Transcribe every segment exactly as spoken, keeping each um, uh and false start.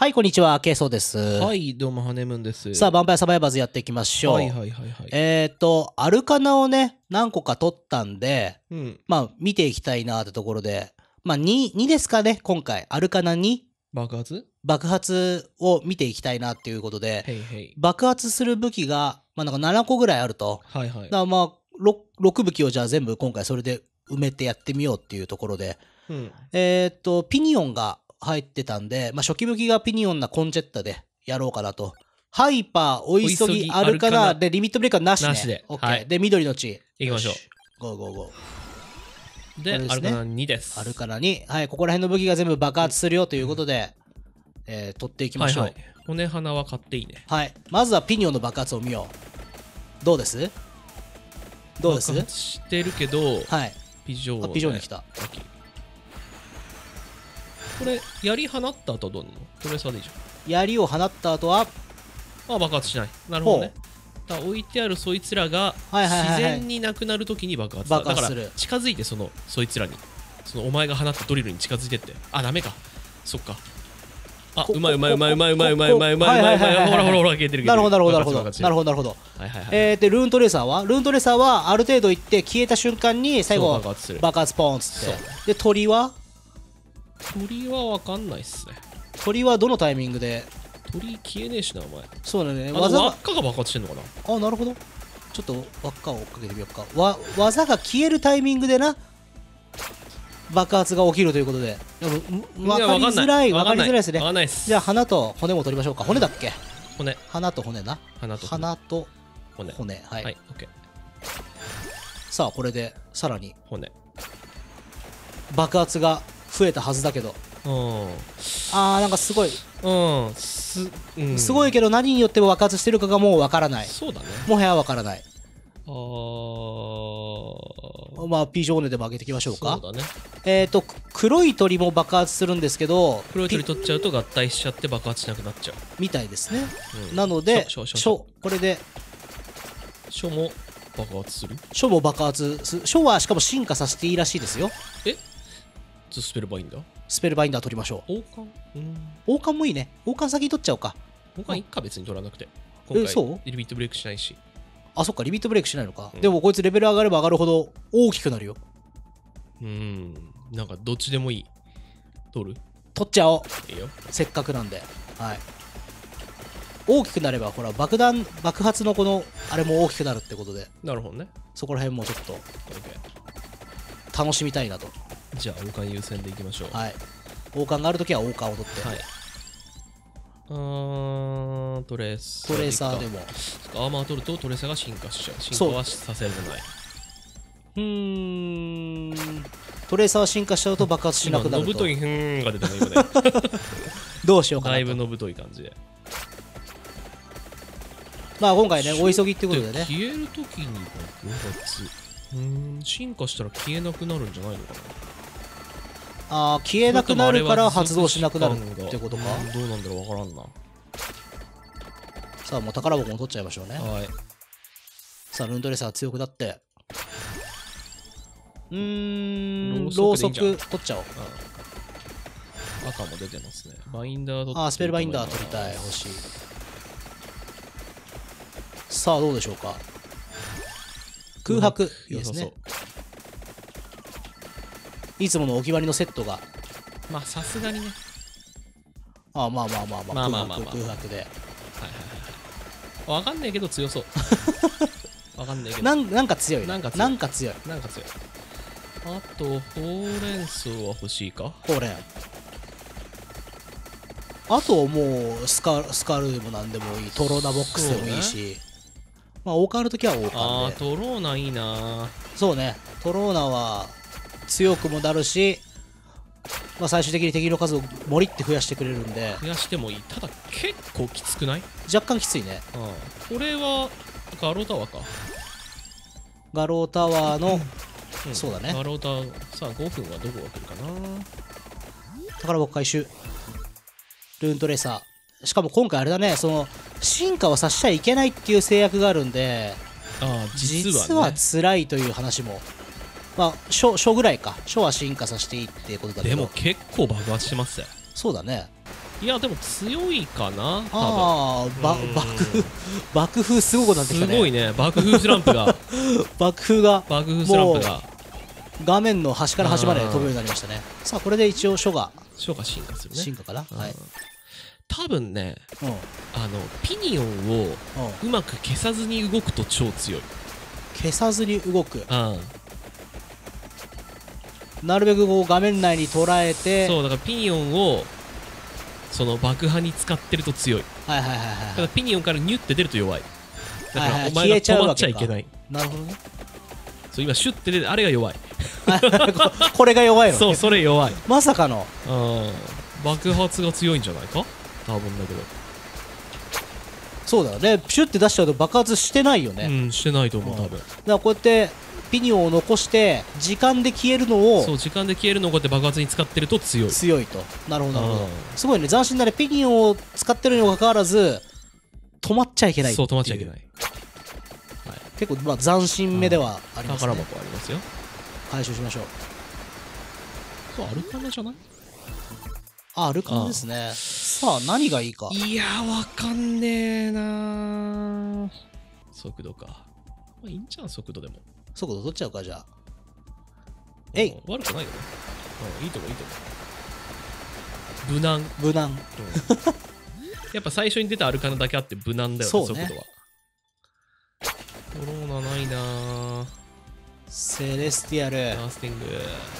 はい、こんにちは、ケイソウです。 はい、どうも、ハネムーンです。 さあ、ヴァンパイアサバイバーズやっていきましょう。 はいはいはいはい。 えっと、アルカナをね、何個か取ったんで、 うん。 まあ、見ていきたいなってところで、まあ、に、にですかね、今回。アルカナに爆発爆発を見ていきたいなっていうことで、 へいへい。 爆発する武器が、まあ、なんかななこぐらいあると。 はいはい。 だからまあ、ろく, ろく武器をじゃあ全部今回それで埋めてやってみようっていうところで、 うん。 えっと、ピニオンが入ってたんで、まあ、初期武器がピニオンなコンチェッタでやろうかなと。ハイパー、お急ぎ、 お急ぎアルカナアルカナでリミットブレーカーなしね。 なしで OK、 はいで、緑の血。 行きましょうよし。ゴーゴーゴー。 で、 これですねアルカナにです。 アルカナに、はい、ここら辺の武器が全部爆発するよということで、えー取っていきましょう。 はいはい。骨花は買っていいね。 はい。まずはピニオンの爆発を見よう。どうですどうです爆発してるけど、 はい。 ピジョー、 あ、ピジョーに来た。 ラッキー。これ、槍放った後どうなの？トレーサーでいいじ槍を放った後は、 ゃん。あ、爆発しない。なるほどね。だから置いてあるそいつらがはいはいはいはい自然になくなるときに爆発だ。 爆発するだから近づいてそのそいつらに、そのお前が放ったドリルに近づいてって。あ、ダメか。そっか。あ、 こうまいうまいうまいうまいうまいうまいうまいうまいうまいうまい。ほらほらほら消えてる。 なるほどなるほどなるほど。 爆発なるほどなるほど。 はいはいはい。 えー、で、ルーントレーサーはルーントレーサーはある程度行って消えた瞬間に最後そう爆発する爆発ポーンっつそうってで、鳥は鳥はわかんないっすね。 鳥はどのタイミングで鳥消えねえしな、お前。 そうだね、 あの技が輪っかが爆発してんのかな。 あ、なるほど。ちょっと輪っかを追っかけてみようか。わ技が消えるタイミングでな爆発が起きるということで、でも分かりづらい、分かりづらいですね。 わかんないっす。 じゃあ花と骨も取りましょうか。骨だっけ？ 骨。 花と骨な。 花と骨。 花と骨。 骨。はい。 はい、オッケー。 さあ、これでさらに骨。 爆発が増えたはずだけど。 うん。 あー、なんかすごい、 うん。す、うん。 すごいけど何によって爆発してるかがもうわからない。 そうだね。 もはやわからない。 あー。 まあ、ピジョーネでも上げていきましょうか。 そうだね。 えっと、黒い鳥も爆発するんですけど、 黒い鳥ピ取っちゃうと合体しちゃって爆発しなくなっちゃう。 みたいですね。 うんなので、 書書書書、これで、 書も爆発する？ 書も爆発す、書はしかも進化させていいらしいですよ。 えスペルバインダー？ スペルバインダー取りましょう。 王冠？うん。 王冠もいいね。王冠先に取っちゃおうか。 王冠いっか、別に取らなくて。 え今回そうリミットブレイクしないし。 あ、そっか、リミットブレイクしないのか。 うんでもこいつレベル上がれば上がるほど大きくなるよ。 うん。なんかどっちでもいい。取る？ 取っちゃおう。 いいよ。 せっかくなんで。はい。大きくなれば、ほら、爆弾、爆発のこの、あれも大きくなるってことで、 なるほどね。 そこら辺もちょっと OK。 楽しみたいなと。 じゃあ王冠優先でいきましょう。 はい。王冠があるときは王冠を取って。 はい。あー、トレーサー。 トレーサーでも。 アーマー取るとトレーサーが進化しちゃう。進そう化はさせられない。 うーん。トレーサーは進化しちゃうと爆発しなくなると今のぶと。いふーんが出てもいいよね。 どうしようかだないと。 ぶのぶとい感じで。 まあ今回ね、お急ぎってことでね。 消えるときに爆発。うーん、進化したら消えなくなるんじゃないのかな。 ああ、消えなくなるから発動しなくなるってことか。 うんどうなんだろう、わからんな。 さあ、もう宝箱も取っちゃいましょうね。 はい。 さあ、ルーントレーサー強くなって。うーん、ろろううそくでいいんじゃんそく取っちゃおう。 うん赤も出てますね。バインダー取って。 ああ、スペルバインダー取りたい、欲しい。さあ、どうでしょうか。空白、いいですね。いつものお決まりのセットが。 まあ、さすがにね。 ああ、まあまあまあまあ、 まあまあまあまあ空白空白で。 はいはいはい。わかんないけど強そう。わかんないけど。 なんなんか強いね。 なんか強いなんか強い。 なんか強い。あと、ほうれん草は欲しいか？ ほうれん。あともうスカスカルでもなんでもいい。トローナボックスでもいいし。まあ王冠の時は王ああ、 冠で。 トローナいいな。 そうね。トローナは強くもなるし、まあ最終的に敵の数をもりって増やしてくれるんで、 増やしてもいい。ただ、結構きつくない？ 若干きついね。 うん。これは、ガロータワーか。 ガロータワーの、 うんそうだね。 ガロータワー、さあごふんはどこが来るかな。 宝箱回収。ルーントレーサー。しかも今回あれだね、その、進化をさせちゃいけないっていう制約があるんで、 ああ、実はね。 実は辛いという話も。まあ、初、初ぐらいか。初は進化させていいっていうことだけど。 でも結構爆発してますよ。 そうだね。 いやでも強いかな。 ああ、ばうん爆風爆風すごいことになってきたね。 すごいね、爆風スランプが爆風が爆風スランプが画面の端から端まで飛ぶようになりましたね。さあこれで一応書が書が進化するね。 進化かな。はい。 多分ね、 うんうん。 あのピニオンをうまく消さずに動くと超強い。 消さずに動く。 うんなるべくこう画面内に捉えて。 そうだからピニオンをその爆破に使ってると強い。 はいはいはいだかはい。 らピニオンからニュって出ると弱い。だかはいはいらお前が消えちゃう止まっわけかちゃいけない。 なるほどね。 そう今シュッて出てあれが弱い。 ここれが弱いの。 そうそれ弱い。 まさかの。 うん爆発が強いんじゃないか多分だけど。 そうだよね。ピュって出しちゃうと爆発してないよね。 うんしてないと思う多分。 だからこうやってピニオンを残して時間で消えるのをそう時間で消えるのをこうやって爆発に使ってると強い。 強いと。なるほどなるほどうん。 すごいね。斬新なね。ピニオンを使ってるにもかかわらず止まっちゃいけないっていそう止まっちゃいけない。 結構まあ斬新目ではあります宝ね。 箱ありますよ。 回収しましょう。 そうアルカナじゃない？ あ、アルカナですね。さあ何がいいか。 いやわかんねえなー。速度か。まあいいんじゃん速度でも。 速度取っちゃうかじゃあ。えい、 うん悪くないよね。うんいいとこいいとこ。無難。 無難。 うんやっぱ最初に出たアルカナだけあって無難だよね、 そうね速度は。コローナないなぁ。 セレスティアル。 ダースティング。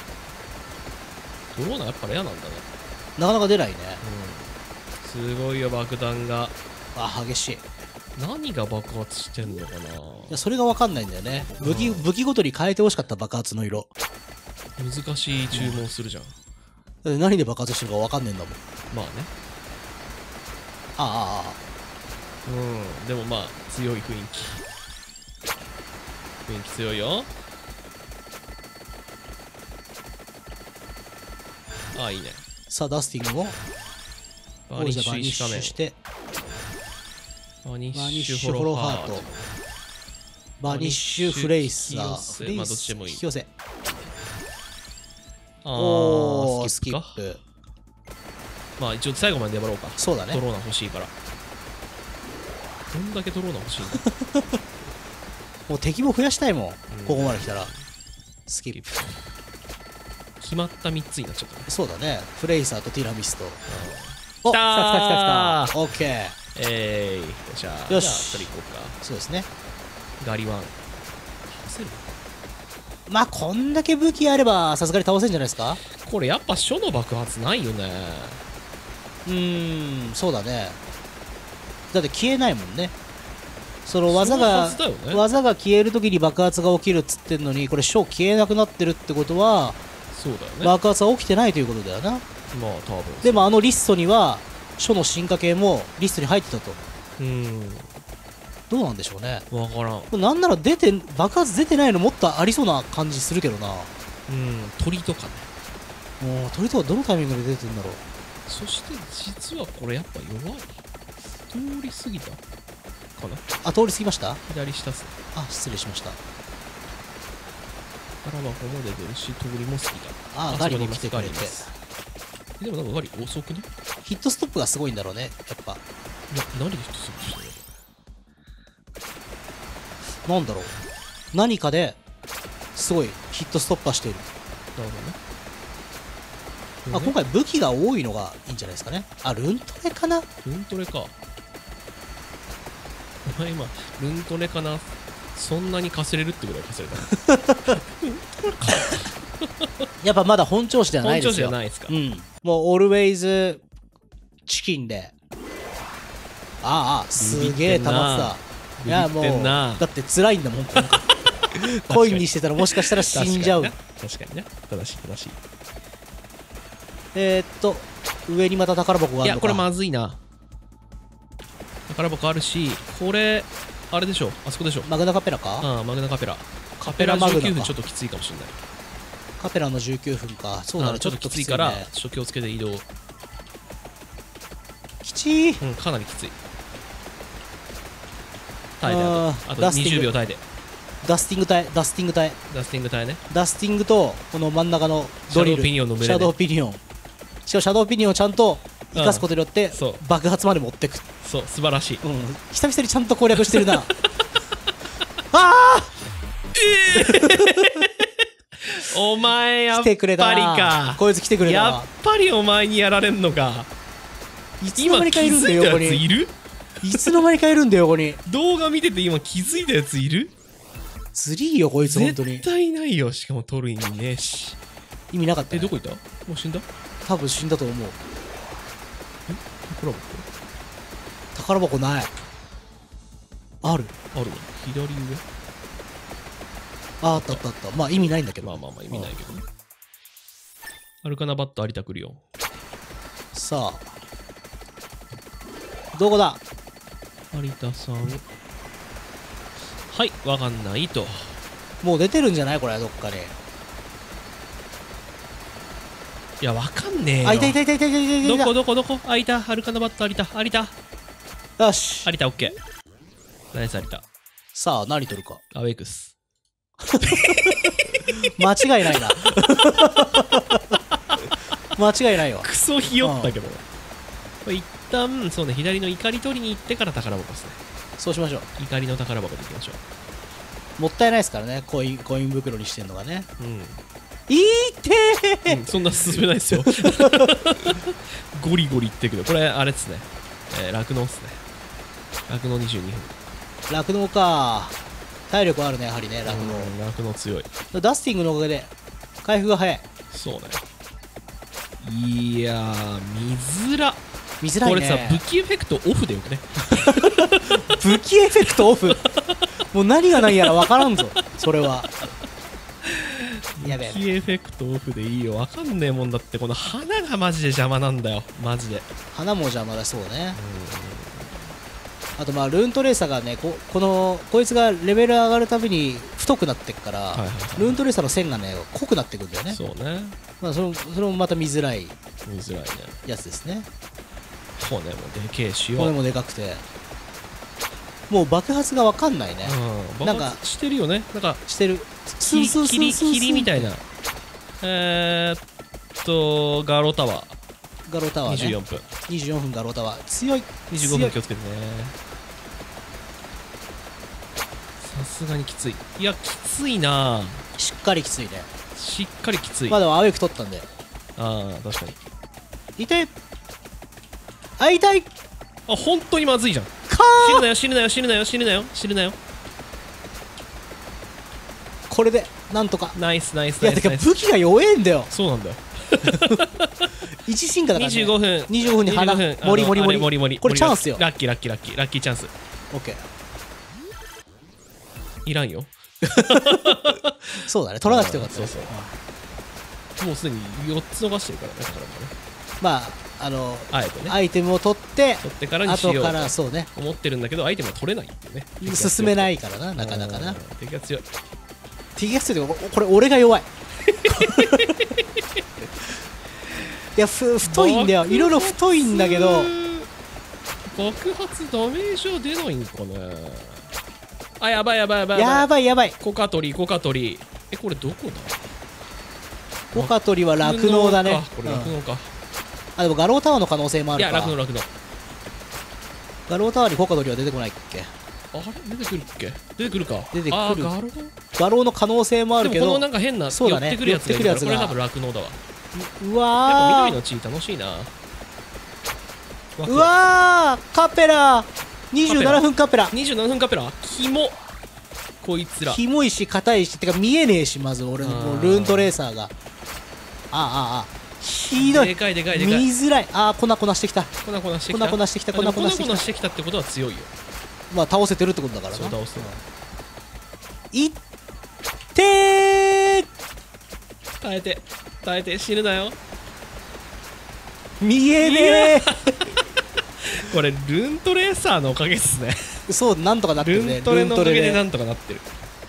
コローナやっぱレアなんだね。 なかなか出ないね。 うん。すごいよ、爆弾が。 あ、激しい。い何が爆発してんのかな。 やそれが分かんないんだよね。武器、武器ごとに変えてほしかった爆発の色。 難しい注文するじゃん。 だって何で爆発してるか分かんねえんだもん。 まあね。 ああ、ああ。 うん。でもまあ、強い雰囲気。雰囲気強いよ。ああ、いいね。 さあ、ダスティングをバニッシバニッシュ石仮面。 ュして、 バニバニッッシュシュフォフォローハートローハート。バニッシュフレイサー。 引き寄せフレイまあどっちでもいい引き寄せ。 あおー、 ースキッスキップか。 プ。 まあ一応最後まで粘ろうか。 そうだね。 ドローナ欲しいから。どんだけドローナ欲しいんだ。 もう敵も増やしたいもん。 うんここまで来たら。スキップ。 決まったみっつになっちゃったね。 そうだね。フレイサーとティラミスと。お、 来たー来た来た来た来た。オッケー。 えーい、よっしゃー。 よしじゃあそれ行こうか。 そうですね。 ガリワン。倒せる？ まあ、こんだけ武器あれば、さすがに倒せんじゃないですか。 これやっぱ書の爆発ないよね。 うーん、そうだね。だって消えないもんね。その技そのはが、 ずだよね。 技が消えるときに爆発が起きるっつってんのに、これ、書消えなくなってるってことは、 そうだよね。 爆発は起きてないということだよな。 まあ多分。 でも、あのリストには、書の進化系もリストに入ってたと。 うん。 どうなんでしょうね。 わからん。 なんなら出て、爆発出てないのもっとありそうな感じするけどな。 うん。鳥とかね。 もう、鳥とかどのタイミングで出てんだろう。 そして実はこれやっぱ弱い。通り過ぎたかな。 あ、通り過ぎました。 左下っすね。 あ、失礼しました。 からまこも出てるし、通りも過ぎた。 あ、ガリも来てくれて。 でもなんかガリ遅くね。 ヒットストップがすごいんだろうね、やっぱ。 いや、何でヒットするんですか。 なんだろう。何かですごいヒットストッパーしている。 なるほどね。 あ、今回武器が多いのがいいんじゃないですかね。あ、ルントレかな。 ルントレか。お前今、ルントレかな。そんなにかせれるってぐらいかせれた。 やっぱまだ本調子ではない本調子じですよ。 ゃないですか。 うん。もう、オルウェイズチキンで。ああ、すげえ溜まってた。いや、もう、 ビビってんなだって辛いんだもん、今回。コインにしてたらもしかしたら死んじゃう。 確かにね。正しい正しい。 えー、っと、上にまた宝箱があるのか。 いや、これまずいな。宝箱あるし、これ、あれでしょ。あそこでしょ。 マグナカペラか。 ああ、マグナカペラ。カペペララマグナかじゅうきゅうふんちょっときついかもしれない。 カペラのじゅうきゅうふんか。そうだね、 あちょっときついから、ちょっと気をつけて移動。 きちー。 うん、かなりきつい。耐えて、あと、あとにじゅうびょう耐えて。 ダスティング隊、ダスティング隊。 ダスティング耐えね。 ダスティングと、この真ん中のドリル。 シャドウピニオンの群れねシャドウピニオン。しかもシャドウピニオンをちゃんと生かすことによってそう爆発まで持ってく。 そう素晴らしい。 うん、久々にちゃんと攻略してるなあお前やっ来てくれたぱりなか。 こいつ来てくれたやっわ。 ぱりお前にやられんのか。 いつの間にか今気いるんだよ横づいたやついに。 る？ いつの間にかいるんだよ横に。 動画見てて今気づいたやついる？ ずりーよこいつ本当に絶。対いないよ。しかも取る意味ねえし。 意味なかった、ね、 えどこ行った？もう死んだ？ 多分死んだと思う。 宝箱宝箱ない。ある。 あるわ。左上。 ああったあったあった。まあ意味ないんだけど。 まあまあまあ意味ないけどね。アルカナバット有田来るよ。 さあどこだ。 有田さん。はいわかんないと。 もう出てるんじゃないこれどっかに。 いやわかんねえよ。 あいたいたいたいたいたいたいた。 どこどこどこ？あいた。アルカナバット有田有田よし。 有田オッケー。ナイス有田。 さあ何取るか。 アウェイクス。 間違いないな間違いないわ。 クソひよったけど、これ一旦そうね左の怒り取りに行ってから宝箱ですね。 そうしましょう。 怒りの宝箱でいきましょもったいないですからね、コインコイン袋にしてんのがね。 う。うん、 いってー、 うん、そんな進めないですよゴリゴリいってるけどこれあれっすね、えー、酪農っすね。酪農にじゅうにふん。 酪農か。体力あるねやはりね酪農。 うん酪農強い。 ダスティングのおかげで回復が早い。 そうね。いやー見づら。 見づらいね。 これさ武器エフェクトオフでよくね武器エフェクトオフもう何が何やら分からんぞそれは。やべえ武器エフェクトオフでいいよ。わかんねえもんだって。この花がマジで邪魔なんだよマジで。 花も邪魔だそうね。あとまあルーントレーサーがね こ, このこいつがレベル上がるたびに太くなってっから、 はいはいはい、 ルーントレーサーの線がね濃くなってくんだよね。 そうね。 まあそれもそれもまた見づらい見づらいね。 やつですね。 骨もでけえしよう。 骨もでかくてもう爆発が分かんないね。 うん、 なんかしてるよね。なんかしてる。 霧霧霧みたいな。えー、っとガロータワーガロータワーね。 にじゅうよんぷん。 にじゅうよんぷんガロータワー強い。 にじゅうごふん気をつけてね。さすがにきつい。いやきついな。 しっかりきついね。 しっかりきつい。 まあでもアウェイク取ったんで。 ああ確かに。 痛い。あ痛い。 あ本当にまずいじゃん。 か死ぬなよ死ぬなよ死ぬなよ死ぬなよ死ぬなよ。 これでなんとか。 ナイスナイスいやてかナイスナイス。 武器が弱えんだよ。 そうなんだよ。 一進化だからね。 にじゅうごふんにじゅうごふんに花にじゅうごふんモリモリモリあのあれモリモリこれチャンスよ。 ラッキーラッキーラッキーラッキーチャンス。 オッケー。 いらんよ。 そうだね取らなくてよかったね。 そうそうもうすでによっつ逃してるからね。だからもねまああのあえてねアイテムを取って取ってからにしよ後うからそうねと思ってるんだけどアイテムは取れないっていうね。 進めないからななかなかな。 敵が強い。 敵が強い。これ俺が弱い。いやふ太いんだよ。いろいろ太いんだけど爆発ダメージは出ないんかね。あやばいやばいやばいやばいやばい。 コカトリコカトリ。えこれどこだ。 コカトリは酪農だね。 これ酪農か、うん、 あでもガロータワーの可能性もあるか。 いや酪農酪農。 ガロータワーにコカトリは出てこないっけ。 あれ出てくるっけ。出てくるか。 出てくる。 あガロガローの可能性もあるけど。 でもこのなんか変な寄ってくるやつがいるからこれ多分酪農だわ。 うわーやっぱ緑の地楽しいな。 うわーカペラにじゅうななふんカペラにじゅうななふんカペラキモこいつら。 キモいし硬いしてか見えねえしまず俺のもうルーントレーサーがああああひどい。 でかいでかいでかい。 見づらい。ああ粉粉してきた。 粉粉してきた粉粉してきた粉粉してきた。 粉粉してきたってことは強いよ。 まあ倒せてるってことだからな。 そう倒せてる。 いってー耐えて耐えて死ぬなよ。 見えねえこれルーントレーサーのおかげっすね。 そうなんとかなってるね。 ルントレのおかげでなんとかなってる。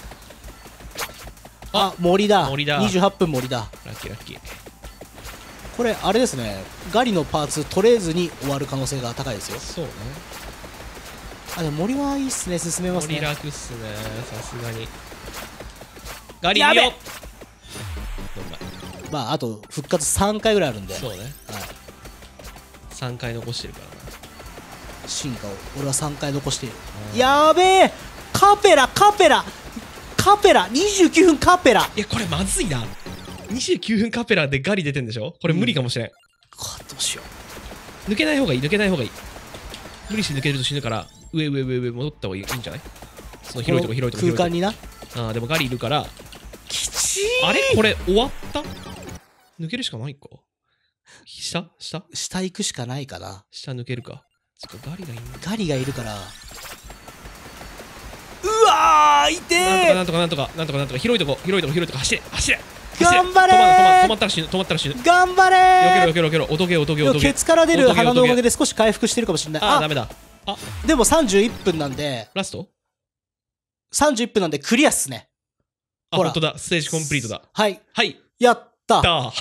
あ森だ。 森だ。 にじゅうはっぷん森だ。 ラッキーラッキー。 これあれですね。ガリのパーツ取れずに終わる可能性が高いですよ。 そうね。 あでも森はいいっすね。進めますね。 森楽っすねさすがに。ガリいいよ。 まああと復活さんかいぐらいあるんで。 そうね。 はい。 さんかい残してるからな。 進化を俺はさんかい残している。やべえ、カペラカペラカペラにじゅうきゅうふんカペラ。 いやこれまずいな。にじゅうきゅうふんカペラでガリ出てんでしょ。これ無理かもしれん、うん、 どうしよう。抜けない方がいい、抜けない方がいい。無理して抜けると死ぬから、上上上上戻った方がいいんじゃない？その広いとこ広いとこ空間にな。 ああでもガリいるからきちー。 あれこれ終わった？抜けるしかないか。下下下行くしかないかな。 下抜けるか。そっかガリがいいんだ。 ガリがいるから。うわー、いてー。 なんとかなんとかなんとかなんとか広いとこ広いとこ広いとこ走れ走れ。 頑張れー。止まったら死ぬ、止まったら死ぬ。 頑張れー。 よけろよけろよけろ。おとげおとげおとげ。 ケツから出る鼻のおかげで少し回復してるかもしれない。 ああダメだ。あでもさんじゅういっぷんなんでラストさんじゅういっぷんなんでクリアっすね。 あ、ほんとだ。ステージコンプリートだ。 はいはいやっただ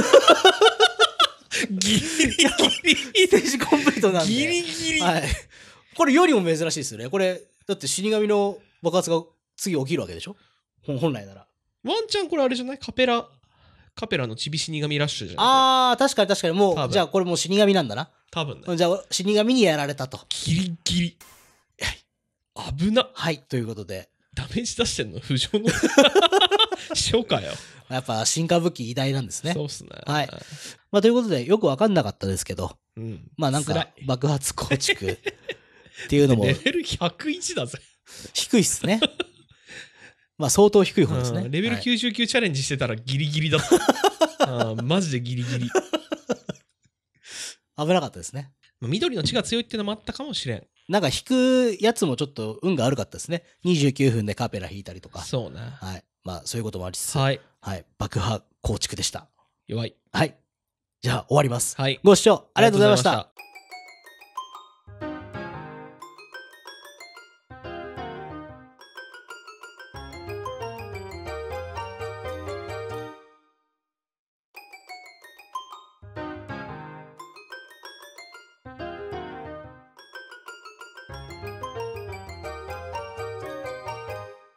ギリギリステージコンプリートなんでギリギリ、 はい、これよりも珍しいですよね。これだって死神の爆発が次起きるわけでしょ、本来なら。 ワンチャンこれあれじゃない？カペラカペラのちび死神ラッシュじゃない？ あー確かに確かに。もうじゃあこれもう死神なんだな多分ね。 じゃあ死神にやられたと。 ギリギリ危な。 はいということでダメージ出してんの不条の初かよ。 やっぱ進化武器偉大なんですね。 そうっすね。 はい。まあということでよく分かんなかったですけど、うん、まあなんか爆発構築っていうのもレベルひゃくいちだぜ。 低いっすね。まあ相当低い方ですね。 レベルきゅうじゅうきゅうチャレンジしてたらギリギリだった。あマジでギリギリ。 危なかったですね。 緑の血が強いっていうのもあったかもしれん。 なんか引くやつもちょっと運が悪かったですね。にじゅうきゅうふんでカペラ引いたりとか。 そうね。 はい。まあそういうこともありつつ、 はい。 はい。爆破構築でした。 弱い。 はい。じゃあ終わります。 はい。 ご視聴ありがとうございました。